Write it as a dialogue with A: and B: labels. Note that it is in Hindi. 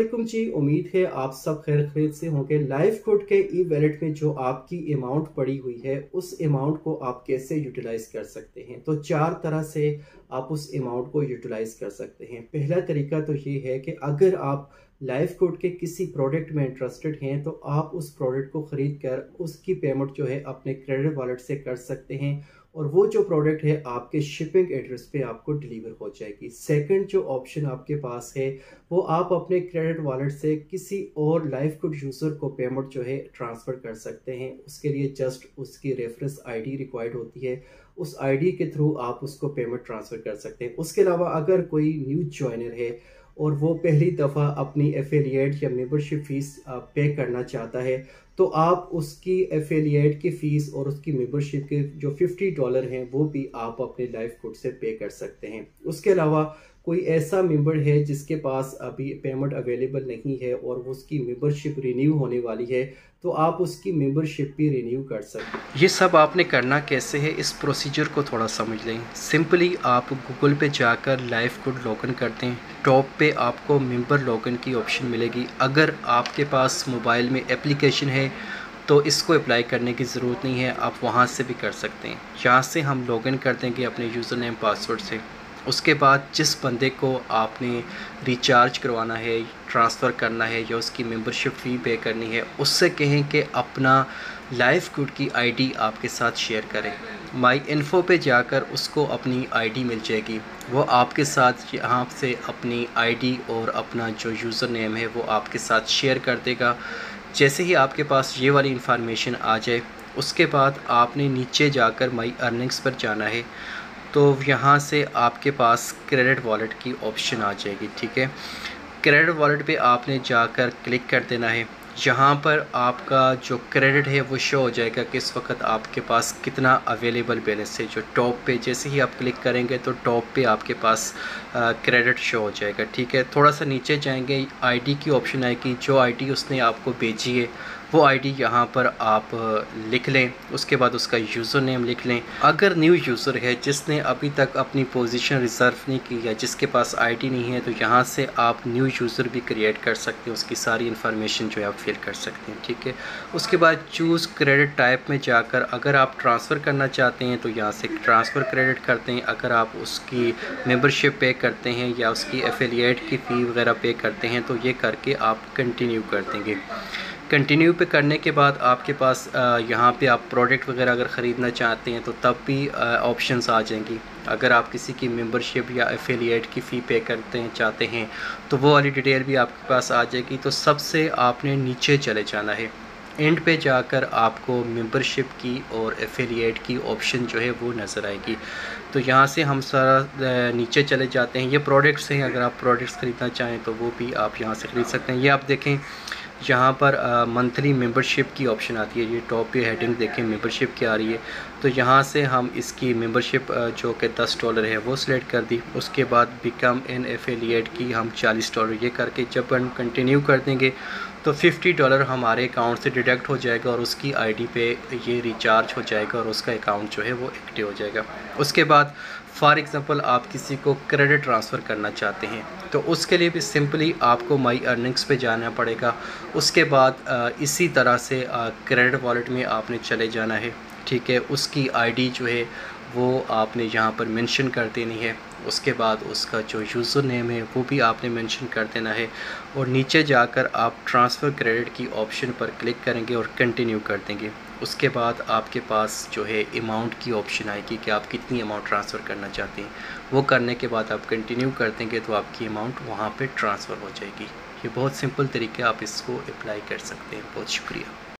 A: वालेकुम जी, उम्मीद है आप सब खैर खैरियत से होंगे। लाइफ कोड के ई वैलेट में जो आपकी अमाउंट पड़ी हुई है उस अमाउंट को आप कैसे यूटिलाइज कर सकते हैं। तो चार तरह से आप उस अमाउंट को यूटिलाइज कर सकते हैं। पहला तरीका तो ये है कि अगर आप लाइफ कोड के किसी प्रोडक्ट में इंटरेस्टेड हैं तो आप उस प्रोडक्ट को ख़रीद कर उसकी पेमेंट जो है अपने क्रेडिट वॉलेट से कर सकते हैं और वो जो प्रोडक्ट है आपके शिपिंग एड्रेस पे आपको डिलीवर हो जाएगी। सेकंड जो ऑप्शन आपके पास है वो आप अपने क्रेडिट वॉलेट से किसी और लाइफ कोड यूज़र को पेमेंट जो है ट्रांसफ़र कर सकते हैं। उसके लिए जस्ट उसकी रेफरेंस आईडी रिक्वायर्ड होती है, उस आईडी के थ्रू आप उसको पेमेंट ट्रांसफ़र कर सकते हैं। उसके अलावा अगर कोई न्यू ज्वाइनर है और वो पहली दफ़ा अपनी एफिलिएट या मेंबरशिप फ़ीस पे करना चाहता है तो आप उसकी एफिलिएट की फ़ीस और उसकी मेंबरशिप के जो $50 हैं वो भी आप अपने लाइफ कोड से पे कर सकते हैं। उसके अलावा कोई ऐसा मेंबर है जिसके पास अभी पेमेंट अवेलेबल नहीं है और वो उसकी मेंबरशिप रिन्यू होने वाली है तो आप उसकी मेंबरशिप भी रिन्यू कर सकते हैं। ये सब आपने करना कैसे है, इस प्रोसीजर को थोड़ा समझ लें। सिंपली आप गूगल पे जाकर लाइफ कोड लॉगिन करते हैं। टॉप पे आपको मेंबर लॉगिन की ऑप्शन मिलेगी। अगर आपके पास मोबाइल में एप्लीकेशन है तो इसको अप्लाई करने की ज़रूरत नहीं है, आप वहाँ से भी कर सकते हैं। यहाँ से हम लॉगिन कर देंगे अपने यूज़र नेम पासवर्ड से। उसके बाद जिस बंदे को आपने रिचार्ज करवाना है, ट्रांसफ़र करना है या उसकी मेंबरशिप फ़ी पे करनी है, उससे कहें कि अपना लाइफ कोड की आईडी आपके साथ शेयर करें। माई इन्फो पे जाकर उसको अपनी आईडी मिल जाएगी। वो आपके साथ यहाँ से अपनी आईडी और अपना जो यूज़र नेम है वो आपके साथ शेयर कर देगा। जैसे ही आपके पास ये वाली इन्फॉर्मेशन आ जाए उसके बाद आपने नीचे जाकर माई अर्निंग्स पर जाना है। तो यहाँ से आपके पास क्रेडिट वॉलेट की ऑप्शन आ जाएगी। ठीक है, क्रेडिट वॉलेट पे आपने जाकर क्लिक कर देना है। यहाँ पर आपका जो क्रेडिट है वो शो हो जाएगा कि इस वक्त आपके पास कितना अवेलेबल बैलेंस है। जो टॉप पे जैसे ही आप क्लिक करेंगे तो टॉप पे आपके पास क्रेडिट शो हो जाएगा। ठीक है, थोड़ा सा नीचे जाएंगे, आईडी की ऑप्शन आएगी। जो आईडी उसने आपको भेजी है वो आईडी यहाँ पर आप लिख लें। उसके बाद उसका यूज़र नेम लिख लें। अगर न्यू यूज़र है जिसने अभी तक अपनी पोजीशन रिज़र्व नहीं की या जिसके पास आईडी नहीं है तो यहाँ से आप न्यू यूज़र भी क्रिएट कर सकते हैं। उसकी सारी इन्फॉर्मेशन जो है आप फिल कर सकते हैं। ठीक है, उसके बाद चूज़ क्रेडिट टाइप में जाकर अगर आप ट्रांसफ़र करना चाहते हैं तो यहाँ से ट्रांसफ़र क्रेडिट करते हैं। अगर आप उसकी मेंबरशिप पे करते हैं या उसकी एफिलिएट की फ़ी वगैरह पे करते हैं तो ये करके आप कंटिन्यू कर देंगे। कंटिन्यू पे करने के बाद आपके पास यहाँ पे आप प्रोडक्ट वगैरह अगर ख़रीदना चाहते हैं तो तब भी ऑप्शंस आ जाएंगी। अगर आप किसी की मेंबरशिप या एफिलिएट की फ़ी पे करते हैं चाहते हैं तो वो वाली डिटेल भी आपके पास आ जाएगी। तो सबसे आपने नीचे चले जाना है। एंड पे जाकर आपको मेंबरशिप की और एफिलिएट की ऑप्शन जो है वो नज़र आएगी। तो यहाँ से हम सारा नीचे चले जाते हैं। ये प्रोडक्ट्स हैं, अगर आप प्रोडक्ट्स ख़रीदना चाहें तो वो भी आप यहाँ से ख़रीद सकते हैं। ये आप देखें यहाँ पर मंथली मेंबरशिप की ऑप्शन आती है। ये टॉप पे हेडिंग देखें मेंबरशिप की आ रही है। तो यहाँ से हम इसकी मेंबरशिप जो कि $10 है वो सिलेक्ट कर दी। उसके बाद बिकम एन एफिलिएट की हम $40 ये करके जब हम कंटिन्यू कर देंगे तो $50 हमारे अकाउंट से डिडक्ट हो जाएगा और उसकी आईडी पे ये रिचार्ज हो जाएगा और उसका अकाउंट जो है वो एक्टिव हो जाएगा। उसके बाद फॉर एग्ज़ाम्पल आप किसी को क्रेडिट ट्रांसफ़र करना चाहते हैं तो उसके लिए भी सिंपली आपको माई अर्निंग्स पे जाना पड़ेगा। उसके बाद इसी तरह से क्रेडिट वॉलेट में आपने चले जाना है। ठीक है, उसकी आईडी जो है वो आपने यहाँ पर मेंशन कर देनी है। उसके बाद उसका जो यूज़र नेम है वो भी आपने मेंशन कर देना है और नीचे जाकर आप ट्रांसफ़र क्रेडिट की ऑप्शन पर क्लिक करेंगे और कंटिन्यू कर देंगे। उसके बाद आपके पास जो है अमाउंट की ऑप्शन आएगी कि आप कितनी अमाउंट ट्रांसफ़र करना चाहते हैं। वो करने के बाद आप कंटिन्यू कर देंगे तो आपकी अमाउंट वहाँ पे ट्रांसफ़र हो जाएगी। ये बहुत सिंपल तरीके आप इसको अप्लाई कर सकते हैं। बहुत शुक्रिया।